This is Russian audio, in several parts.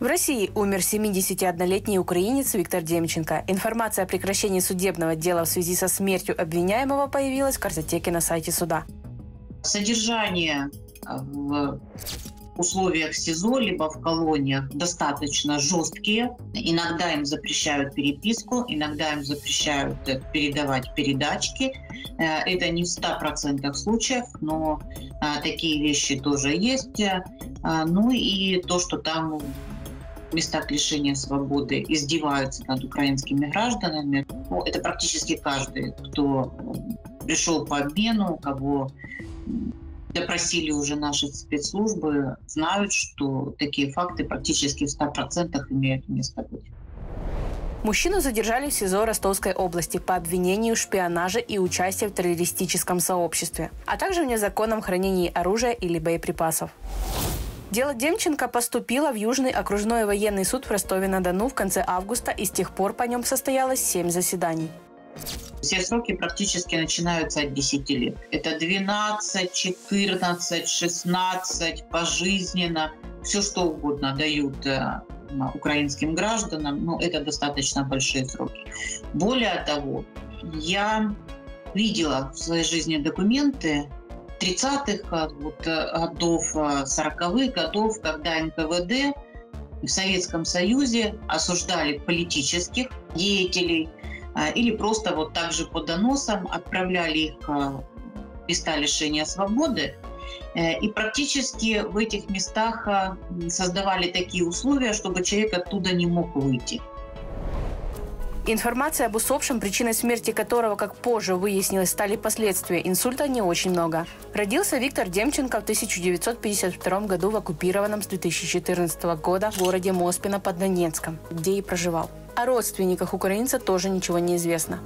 В России умер 71-летний украинец Виктор Демченко. Информация о прекращении судебного дела в связи со смертью обвиняемого появилась в картотеке на сайте суда. Содержание в условиях СИЗО либо в колониях достаточно жесткие. Иногда им запрещают переписку, иногда им запрещают передавать передачки. Это не в 100% случаев, но такие вещи тоже есть. Ну и то, что там в местах лишения свободы издеваются над украинскими гражданами, это практически каждый, кто пришел по обмену, кого допросили уже наши спецслужбы, знают, что такие факты практически в 100% имеют место быть. Мужчину задержали в СИЗО Ростовской области по обвинению в шпионаже и участии в террористическом сообществе, а также в незаконном хранении оружия или боеприпасов. Дело Демченко поступило в Южный окружной военный суд в Ростове-на-Дону в конце августа, и с тех пор по нем состоялось 7 заседаний. Все сроки практически начинаются от 10 лет. Это 12, 14, 16, пожизненно. Все, что угодно дают украинским гражданам, но это достаточно большие сроки. Более того, я видела в своей жизни документы 30-х годов, 40-х годов, когда НКВД в Советском Союзе осуждали политических деятелей или просто вот так же по доносам отправляли их в места лишения свободы. И практически в этих местах создавали такие условия, чтобы человек оттуда не мог выйти. Информации об усопшем, причиной смерти которого, как позже выяснилось, стали последствия инсульта, не очень много. Родился Виктор Демченко в 1952 году в оккупированном с 2014 года городе Моспино под Донецком, где и проживал. О родственниках украинца тоже ничего не известно.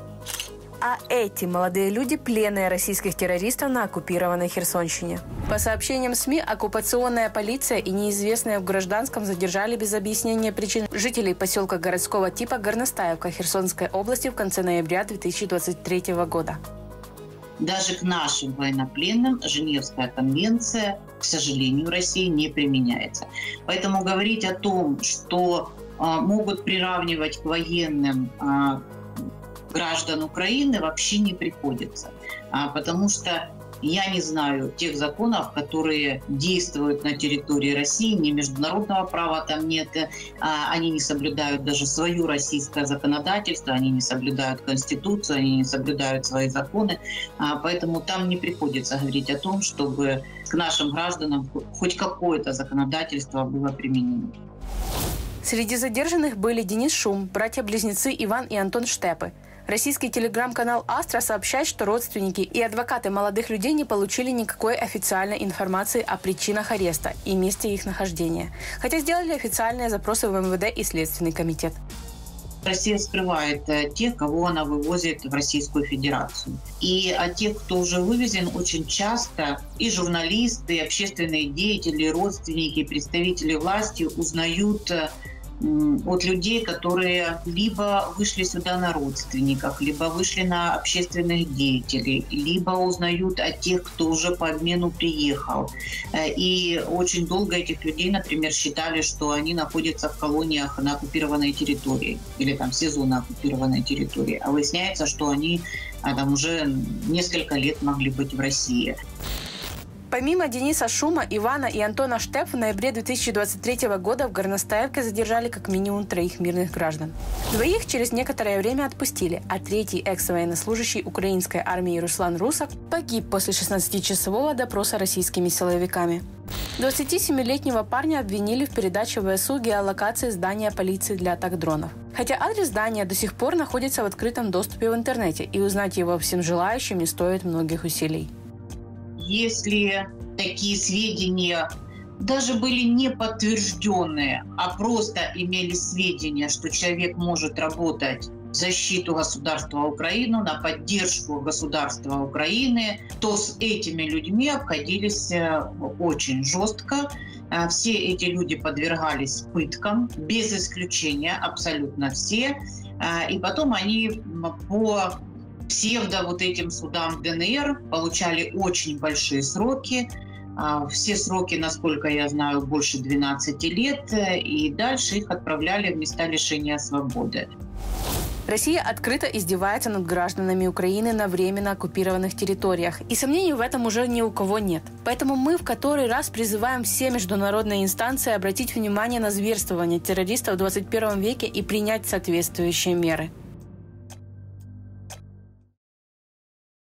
А эти молодые люди – пленные российских террористов на оккупированной Херсонщине. По сообщениям СМИ, оккупационная полиция и неизвестные в гражданском задержали без объяснения причин жителей поселка городского типа Горностаевка Херсонской области в конце ноября 2023 года. Даже к нашим военнопленным Женевская конвенция, к сожалению, в России не применяется. Поэтому говорить о том, что могут приравнивать к военным граждан Украины, вообще не приходится. Потому что я не знаю тех законов, которые действуют на территории России, ни международного права там нет, они не соблюдают даже свое российское законодательство, они не соблюдают Конституцию, они не соблюдают свои законы, поэтому там не приходится говорить о том, чтобы к нашим гражданам хоть какое-то законодательство было применено. Среди задержанных были Денис Шум, братья-близнецы Иван и Антон Штепы. Российский телеграм-канал «Астра» сообщает, что родственники и адвокаты молодых людей не получили никакой официальной информации о причинах ареста и месте их нахождения, хотя сделали официальные запросы в МВД и Следственный комитет. Россия скрывает тех, кого она вывозит в Российскую Федерацию. И от тех, кто уже вывезен, очень часто и журналисты, и общественные деятели, и родственники, и представители власти узнают от людей, которые либо вышли сюда на родственников, либо вышли на общественных деятелей, либо узнают от тех, кто уже по обмену приехал. И очень долго этих людей, например, считали, что они находятся в колониях на оккупированной территории или там в СИЗО на оккупированной территории. А выясняется, что они там уже несколько лет могли быть в России. Помимо Дениса Шума, Ивана и Антона Штеп, в ноябре 2023 года в Горностаевке задержали как минимум 3 мирных граждан. 2 через некоторое время отпустили, а 3 экс-военнослужащий украинской армии Руслан Русак погиб после 16-часового допроса российскими силовиками. 27-летнего парня обвинили в передаче ВСУ геолокации здания полиции для атак дронов. Хотя адрес здания до сих пор находится в открытом доступе в интернете, и узнать его всем желающим не стоит многих усилий. Если такие сведения даже были не подтвержденные, а просто имели сведения, что человек может работать в защиту государства Украины, на поддержку государства Украины, то с этими людьми обходились очень жестко. Все эти люди подвергались пыткам, без исключения, абсолютно все. И потом они по этим судам ДНР получали очень большие сроки. Все сроки, насколько я знаю, больше 12 лет, и дальше их отправляли в места лишения свободы. Россия открыто издевается над гражданами Украины на временно оккупированных территориях. И сомнений в этом уже ни у кого нет. Поэтому мы в который раз призываем все международные инстанции обратить внимание на зверствование террористов в 21 веке и принять соответствующие меры.